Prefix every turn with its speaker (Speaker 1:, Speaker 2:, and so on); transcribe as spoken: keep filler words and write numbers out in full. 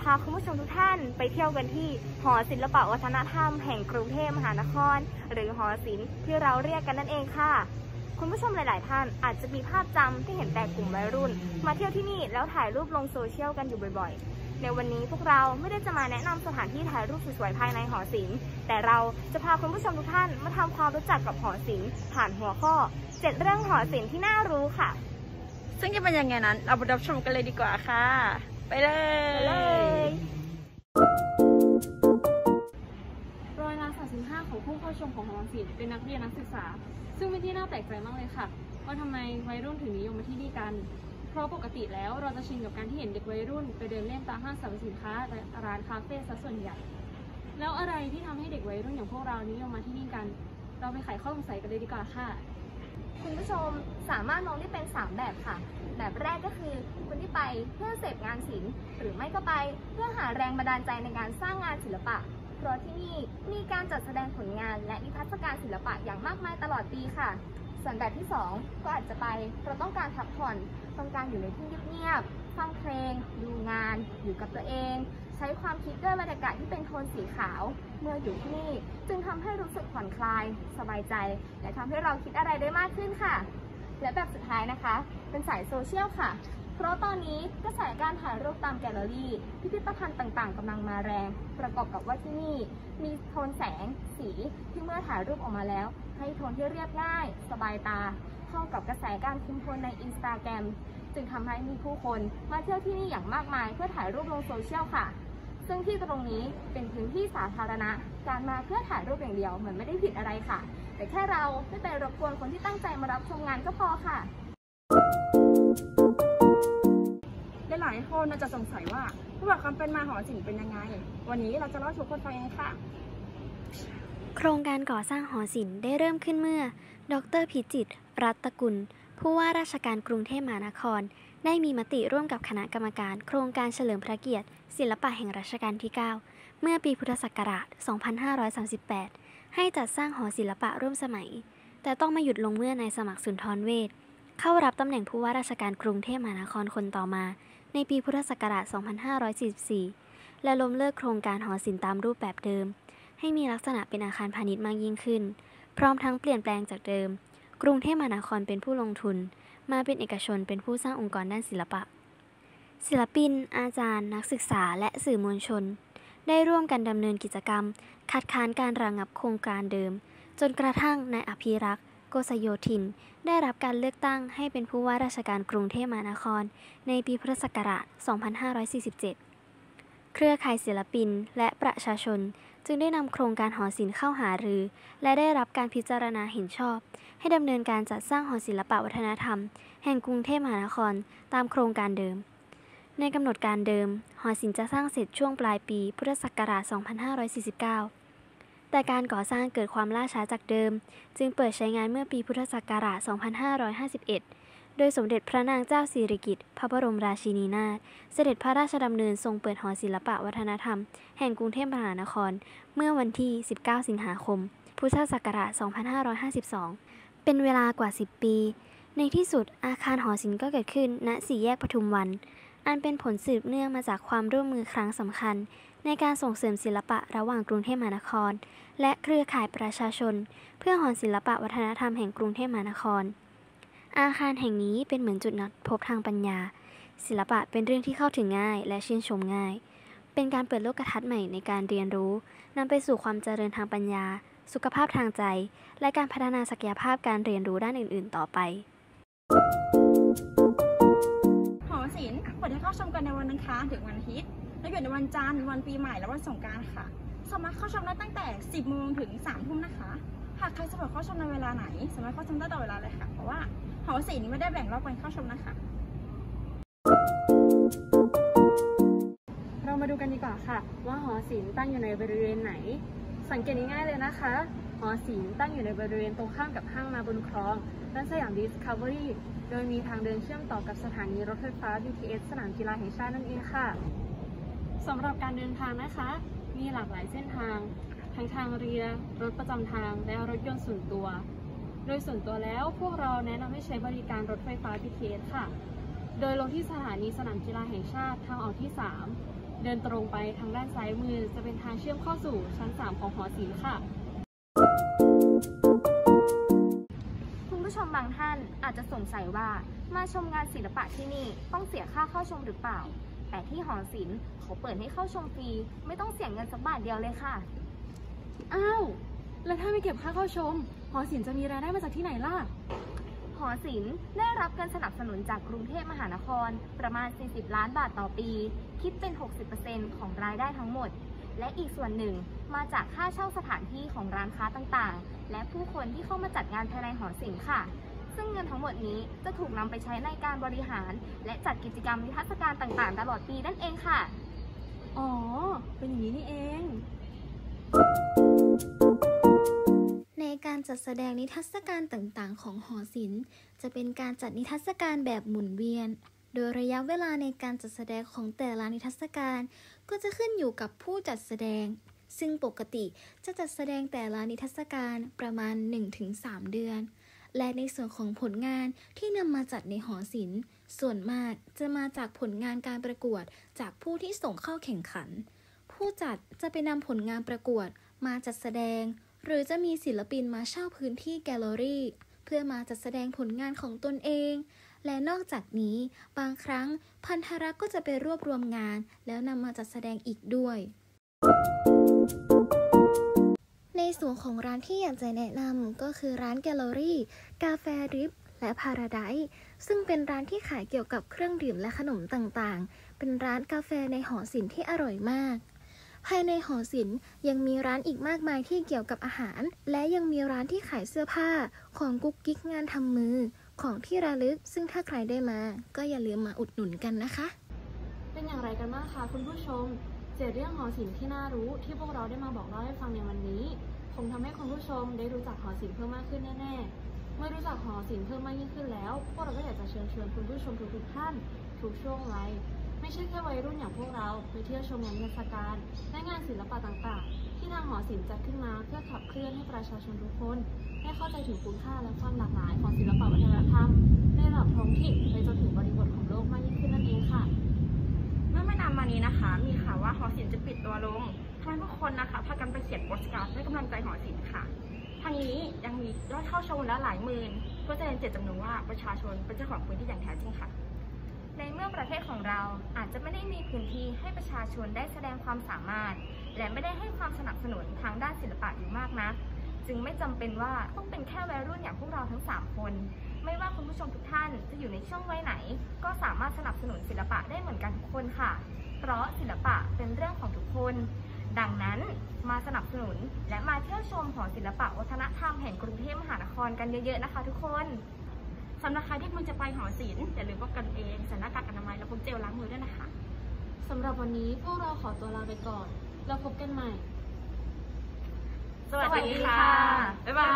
Speaker 1: าคุณผู้ชมทุกท่านไปเที่ยวกันที่หอศิลปวัฒนธรรมแห่งกรุงเทพมหานครหรือหอศิลป์ที่เราเรียกกันนั่นเองค่ะคุณผู้ชมหลายๆท่านอาจจะมีภาพจำที่เห็นแต่กลุ่มวัยรุ่นมาเที่ยวที่นี่แล้วถ่ายรูปลงโซเชียลกันอยู่บ่อยๆในวันนี้พวกเราไม่ได้จะมาแนะนำสถานที่ถ่ายรูปสวยๆภายในหอศิลป์แต่เราจะพาคุณผู้ชมทุกท่านมาทำความรู้จักกับหอศิลป์ผ่านหัวข้อเจ็ดเรื่องหอศิลป์ที่น่ารู้ค่ะ
Speaker 2: ซึ่งจะเป็นยังไงนั้นเราไปรับชมกันเลยดีกว่าค่ะไปเลย
Speaker 3: ร้อยละสามสิบห้าของผู้เข้าชมของหอศิลป์เป็นนักเรียนนักศึกษาซึ่งเป็นที่น่าแปลกใจมากเลยค่ะว่าทำไมวัยรุ่นถึงนิยมมาที่นี่กันเพราะปกติแล้วเราจะชินกับการที่เห็นเด็กวัยรุ่นไปเดินเล่นตามห้างสรรพสินค้าและร้านคาเฟ่ซะส่วนใหญ่แล้วอะไรที่ทำให้เด็กวัยรุ่นอย่างพวกเรานิยมมาที่นี่กันเราไปไขข้อสงสัยกันเลยดีกว่าค่ะ
Speaker 1: คุณผู้ชมสามารถมองได้เป็นสามแบบค่ะแบบแรกก็คือคนที่ไปเพื่อเสพงานศิลป์หรือไม่ก็ไปเพื่อหาแรงบันดาลใจในการสร้างงานศิลปะเพราะที่นี่มีการจัดแสดงผลงานและนิทรรศการศิลปะอย่างมากมายตลอดปีค่ะส่วนแบบที่สองก็อาจจะไปเพราะต้องการพักผ่อนต้องการอยู่ในที่เงียบๆฟังเพลงดูงานอยู่กับตัวเองใช้ความคิดด้วยบรรยากาศที่เป็นโทนสีขาวเมื่ออยู่ที่นี่จึงทำให้รู้สึกผ่อนคลายสบายใจและทำให้เราคิดอะไรได้มากขึ้นค่ะและแบบสุดท้ายนะคะเป็นสายโซเชียลค่ะเพราะตอนนี้กระแสการถ่ายรูปตามแกลเลอรี่พิพิธภัณฑ์ต่างๆกำลังมาแรงประกอบกับว่าที่นี่มีโทนแสงสีที่เมื่อถ่ายรูปออกมาแล้วให้โทนที่เรียบง่ายสบายตาเข้ากับกระแสการคุมโทนใน อินสตาแกรม จึงทำให้มีผู้คนมาเที่ยวที่นี่อย่างมากมายเพื่อถ่ายรูปลงโซเชียลค่ะซึ่งที่ตรงนี้เป็นพื้นที่สาธารณะการมาเพื่อถ่ายรูปอย่างเดียวเหมือนไม่ได้ผิดอะไรค่ะแต่แค่เราไม่ไปรบกวนคนที่ตั้งใจมารับชมงานก็พอค่ะ
Speaker 2: หลายคนอาจจะสงสัยว่าประวัติความเป็นมาหอศิลป์เป็นยังไงวันนี้เราจะเล่าให้ทุกคนฟังเองค่ะ
Speaker 4: โครงการก่อสร้างหอศิลป์ได้เริ่มขึ้นเมื่อดรพิจิตรรัตนกุลผู้ว่าราชการกรุงเทพมหานครได้มีมติร่วมกับคณะกรรมการโครงการเฉลิมพระเกียรติศิลปะแห่งรัชกาลที่เก้าเมื่อปีพุทธศักราชสองพันห้าร้อยสามสิบแปดให้จัดสร้างหอศิลปะร่วมสมัยแต่ต้องมาหยุดลงเมื่อนายสมัครสุนทรเวชเข้ารับตำแหน่งผู้ว่าราชการกรุงเทพมหานครคนต่อมาในปีพุทธศักราชสองพันห้าร้อยสี่สิบสี่และล้มเลิกโครงการหอศิลป์ตามรูปแบบเดิมให้มีลักษณะเป็นอาคารพาณิชย์มากยิ่งขึ้นพร้อมทั้งเปลี่ยนแปลงจากเดิมกรุงเทพมหานครเป็นผู้ลงทุนมาเป็นเอกชนเป็นผู้สร้างองค์กรด้านศิลปะศิลปินอาจารย์นักศึกษาและสื่อมวลชนได้ร่วมกันดำเนินกิจกรรมคัดค้านการระงับโครงการเดิมจนกระทั่งนายอภิรักษ์โกษโยธินได้รับการเลือกตั้งให้เป็นผู้ว่าราชการกรุงเทพมหานครในปีพุทธศักราชสองพันห้าร้อยสี่สิบเจ็ดเครือข่ายศิลปินและประชาชนจึงได้นำโครงการหอศิลป์เข้าหารือและได้รับการพิจารณาเห็นชอบให้ดำเนินการจัดสร้างหอศิลปวัฒนธรรมแห่งกรุงเทพมหานครตามโครงการเดิมในกำหนดการเดิมหอศิลป์จะสร้างเสร็จช่วงปลายปีพุทธศักราชสองพันห้าร้อยสี่สิบเก้าแต่การก่อสร้างเกิดความล่าช้าจากเดิมจึงเปิดใช้งานเมื่อปีพุทธศักราชสองพันห้าร้อยห้าสิบเอ็ดโดยสมเด็จพระนางเจ้าสิริกิติ์พระบรมราชินีนาถเสด็จพระราชดำเนินทรงเปิดหอศิลปวัฒนธรรมแห่งกรุงเทพมหานครเมื่อวันที่สิบเก้าสิงหาคมพุทธศักราชสองพันห้าร้อยห้าสิบสองเป็นเวลากว่าสิบปีในที่สุดอาคารหอศิลป์ก็เกิดขึ้นณสี่แยกปทุมวันอันเป็นผลสืบเนื่องมาจากความร่วมมือครั้งสำคัญในการส่งเสริมศิลปะระหว่างกรุงเทพมหานครและเครือข่ายประชาชนเพื่อหอศิลปะวัฒนธรรมแห่งกรุงเทพมหานครอาคารแห่งนี้เป็นเหมือนจุดนัดพบทางปัญญาศิลปะเป็นเรื่องที่เข้าถึงง่ายและชื่นชมง่ายเป็นการเปิดโลกทัศน์ใหม่ในการเรียนรู้นำไปสู่ความเจริญทางปัญญาสุขภาพทางใจและการพัฒนาศักยภาพการเรียนรู้ด้านอื่นๆต่อไป
Speaker 2: หอศิลป์เปิดให้เข้าชมกันในวันอังคารถึงวันอาทิตย์และหยุดในวันจันทร์วันปีใหม่และวันสงกรานต์ค่ะสามารถเข้าชมได้ตั้งแต่สิบโมงถึงสามทุ่มนะคะหากใครสะดวกเข้าชมในเวลาไหนสามารถเข้าชมได้ตลอดเวลาเลยค่ะเพราะว่าหอศิลป์ไม่ได้แบ่งรอบการเข้าชมนะคะ
Speaker 3: เรามาดูกันดีกว่าค่ะว่าหอศิลป์ตั้งอยู่ในบริเวณไหนสังเกตง่ายๆเลยนะคะหอศิลป์ตั้งอยู่ในบริเวณตรงข้ามกับห้างมาบุญครองและสยามดิสคัฟเวอรี่โดยมีทางเดินเชื่อมต่อกับสถานีรถไฟฟ้า บี ที เอส สนามกีฬาแห่งชาตินั่นเองค่ะสำหรับการเดินทางนะคะมีหลากหลายเส้นทางทั้งทางเรือรถประจำทางและรถยนต์ส่วนตัวโดยส่วนตัวแล้วพวกเราแนะนำให้ใช้บริการรถไฟฟ้า บี ที เอส ค่ะโดยลงที่สถานีสนามกีฬาแห่งชาติทางออกที่สามเดินตรงไปทางด้านซ้ายมือจะเป็นทางเชื่อมเข้าสู่ชั้นสามของหอศิลป์ค่ะ
Speaker 1: คุณผู้ชมบางท่านอาจจะสงสัยว่ามาชมงานศิลปะที่นี่ต้องเสียค่าเข้าชมหรือเปล่า แต่ที่หอศิลป์เขาเปิดให้เข้าชมฟรีไม่ต้องเสียเงินสักบาทเดียวเลยค่ะ
Speaker 3: อ้าวแล้วถ้าไม่เก็บค่าเข้าชมหอศิลป์จะมีรายได้มาจากที่ไหนล่ะ
Speaker 1: หอศิลป์ได้รับการสนับสนุนจากกรุงเทพมหานครประมาณสี่สิบล้านบาทต่อปีคิดเป็น หกสิบเปอร์เซ็นต์ ของรายได้ทั้งหมดและอีกส่วนหนึ่งมาจากค่าเช่าสถานที่ของร้านค้าต่างๆและผู้คนที่เข้ามาจัดงานภายในหอศิลป์ค่ะซึ่งเงินทั้งหมดนี้จะถูกนำไปใช้ในการบริหารและจัดกิจกรรมนิทรรศการต่างๆตลอดปีนั่นเองค่ะ
Speaker 3: อ๋อเป็นอย่างนี้นี่เอง
Speaker 4: ในการจัดแสดงนิทรรศการต่างๆของหอศิลป์จะเป็นการจัดนิทรรศการแบบหมุนเวียนโดยระยะเวลาในการจัดแสดงของแต่ละนิทรรศการก็จะขึ้นอยู่กับผู้จัดแสดงซึ่งปกติจะจัดแสดงแต่ละนิทรรศการประมาณ หนึ่งถึงสาม เดือนและในส่วนของผลงานที่นำมาจัดในหอศิลป์ส่วนมากจะมาจากผลงานการประกวดจากผู้ที่ส่งเข้าแข่งขันผู้จัดจะไปนำผลงานประกวดมาจัดแสดงหรือจะมีศิลปินมาเช่าพื้นที่แกลเลอรี่เพื่อมาจัดแสดงผลงานของตนเองและนอกจากนี้บางครั้งพันธรักษ์ก็จะไปรวบรวมงานแล้วนำมาจัดแสดงอีกด้วยในส่วนของร้านที่อยากจะแนะนำก็คือร้านแกลเลอรี่กาแฟดริปและพาราไดซ์ซึ่งเป็นร้านที่ขายเกี่ยวกับเครื่องดื่มและขนมต่างๆเป็นร้านกาแฟในหอศิลป์ที่อร่อยมากภายในหอศิลป์ยังมีร้านอีกมากมายที่เกี่ยวกับอาหารและยังมีร้านที่ขายเสื้อผ้าของกุ๊กกิ๊กงานทำมือของที่ระลึกซึ่งถ้าใครได้มาก็อย่าลืมมาอุดหนุนกันนะคะ
Speaker 3: เป็นอย่างไรกันบ้างคะคุณผู้ชมเจ็ดเรื่องหอศิลป์ที่น่ารู้ที่พวกเราได้มาบอกเล่าให้ฟังในวันนี้คงทำให้คุณผู้ชมได้รู้จักหอศิลป์เพิ่มมากขึ้นแน่ๆเมื่อรู้จักหอศิลป์เพิ่มมากยิ่งขึ้นแล้วพวกเราก็อยากจะเชิญชวนคุณผู้ชมทุกๆท่านทุกช่วงวัยไม่ใช่แค่วัยรุ่นอย่างพวกเราไปเที่ยวชมงานนิทรรศการและงานศิลปะต่างๆที่ทางหอศิลป์จัดขึ้นมาเพื่อขับเคลื่อนให้ประชาชนทุกคนได้เข้าใจถึงคุณค่าและความหลากหลายของศิลปะวัฒนธรรมในระดับท้องถิ่นไปจนถึงบริบทของโลกมากยิ่งขึ้นนั่นเองค่ะ
Speaker 2: เมื่อไม่นานมานี้นะคะมีข่าวว่าหอศิลป์จะปิดตัวลงทำให้ผู้คนนะคะพากันไปเขียนโปสการ์ดให้กำลังใจหอศิลป์ค่ะทางนี้ยังมียอดเข้าชมแล้วหลายหมื่นเพื่อแสดงเจตจำนงว่าประชาชนเป็นเจ้าของพื้นที่อย่างแท้จริงค่ะ
Speaker 1: ในเมื่อประเทศของเราอาจจะไม่ได้มีพื้นที่ให้ประชาชนได้แสดงความสามารถและไม่ได้ให้ความสนับสนุนทางด้านศิลปะอยู่มากนักจึงไม่จำเป็นว่าต้องเป็นแค่วัยรุ่นอย่างพวกเราทั้งสามคนไม่ว่าคุณผู้ชมทุกท่านจะอยู่ในช่วงวัยไหนก็สามารถสนับสนุนศิลปะได้เหมือนกันทุกคนค่ะเพราะศิลปะเป็นเรื่องของทุกคนดังนั้นมาสนับสนุนและมาเที่ยวชมหอศิลปะวัฒนธรรมแห่งกรุงเทพมหานครกันเยอะๆนะคะทุกคน
Speaker 2: สำหรับใครที่เพิ่งจะไปหอศิลป์อย่าลืมป้องกันเองใส่หน้ากากอนามัยและพกเจลล้างมือด้วยนะคะ
Speaker 3: สำหรับวันนี้พวกเราขอตัวลาไปก่อนแล้วพบกันใหม่
Speaker 2: สวัสดีค่ะบ๊ายบาย